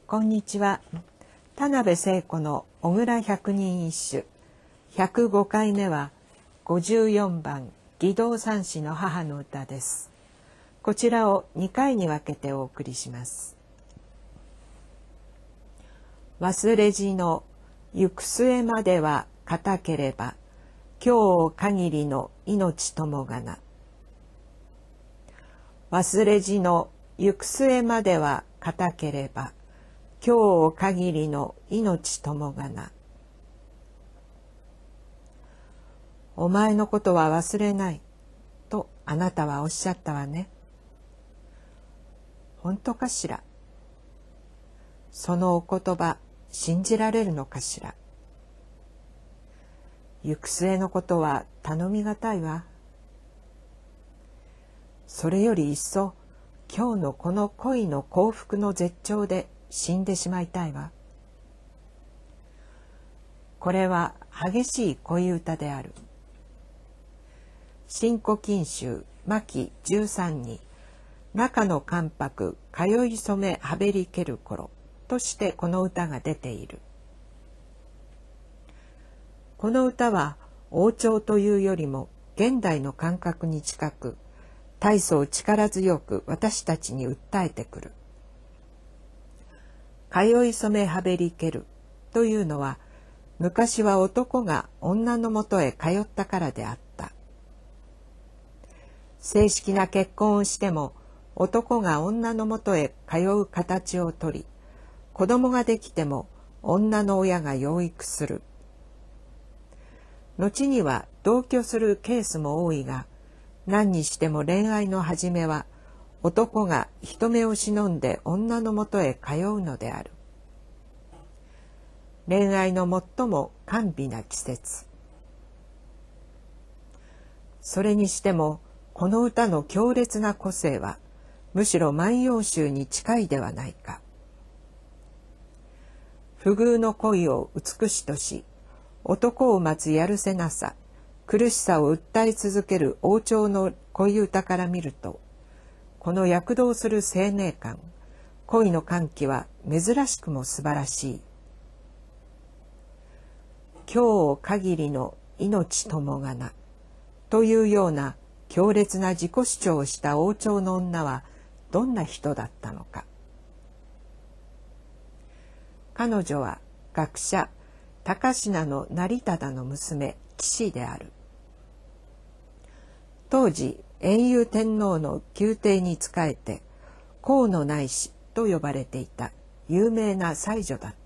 こんにちは。田辺聖子の小倉百人一首105回目は54番義堂三子の母の歌です。こちらを2回に分けてお送りします。忘れじの行く末までは固ければ今日限りの命ともがな。忘れじの行く末までは固ければ今日限りの命ともがな。お前のことは忘れないとあなたはおっしゃったわね。本当かしら。そのお言葉信じられるのかしら。行く末のことは頼みがたいわ。それより一層今日のこの恋の幸福の絶頂で死んでしまいたいわ。これは激しい恋歌である。新古今集牧13に中の関白通い染めはべりける頃としてこの歌が出ている。この歌は王朝というよりも現代の感覚に近く、大層力強く私たちに訴えてくる。通い染めはべりけるというのは、昔は男が女のもとへ通ったからであった。正式な結婚をしても男が女のもとへ通う形をとり、子供ができても女の親が養育する。後には同居するケースも多いが、何にしても恋愛の始めは男が人目を忍んで女のもとへ通うのである。恋愛の最も甘美な季節。それにしてもこの歌の強烈な個性はむしろ万葉集に近いではないか。不遇の恋を美しとし、男を待つやるせなさ、苦しさを訴え続ける王朝の恋歌から見ると、この躍動する生命感、恋の歓喜は珍しくも素晴らしい。今日限りの命ともがなというような強烈な自己主張をした王朝の女はどんな人だったのか。彼女は学者高階の成忠の娘岸である。当時延佑天皇の宮廷に仕えて河野内氏と呼ばれていた有名な才女だった。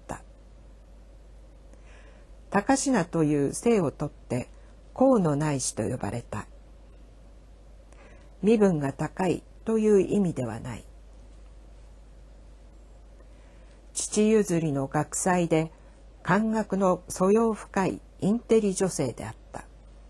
高階という姓を取って河野内氏と呼ばれた。身分が高いという意味ではない。父譲りの学才で漢学の素養深いインテリ女性であった。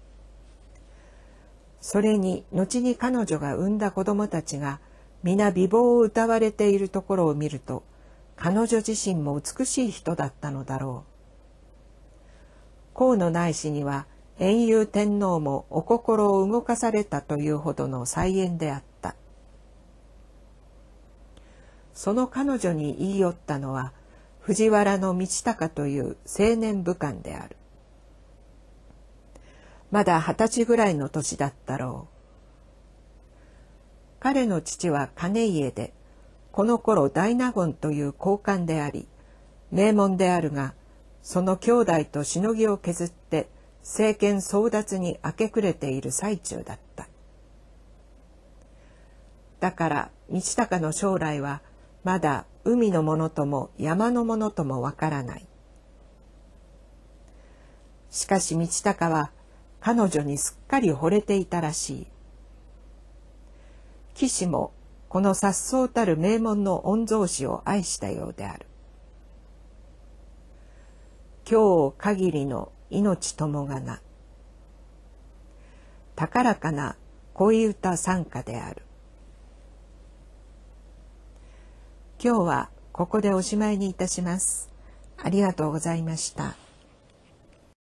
それに後に彼女が産んだ子供たちが皆美貌を謳われているところを見ると、彼女自身も美しい人だったのだろう。河野内氏には延佑天皇もお心を動かされたというほどの才媛であった。その彼女に言い寄ったのは藤原道隆という青年武官である。まだ20歳ぐらいの年だったろう。彼の父は兼家で、この頃大納言という高官であり、名門であるが、その兄弟としのぎを削って政権争奪に明け暮れている最中だった。だから道隆の将来はまだ海のものとも山のものともわからない。しかし道隆は彼女にすっかり惚れていたらしい。岸もこの颯爽たる名門の御曹司を愛したようである。今日限りの命ともがな。高らかな恋歌賛歌である。今日はここでおしまいにいたします。ありがとうございました。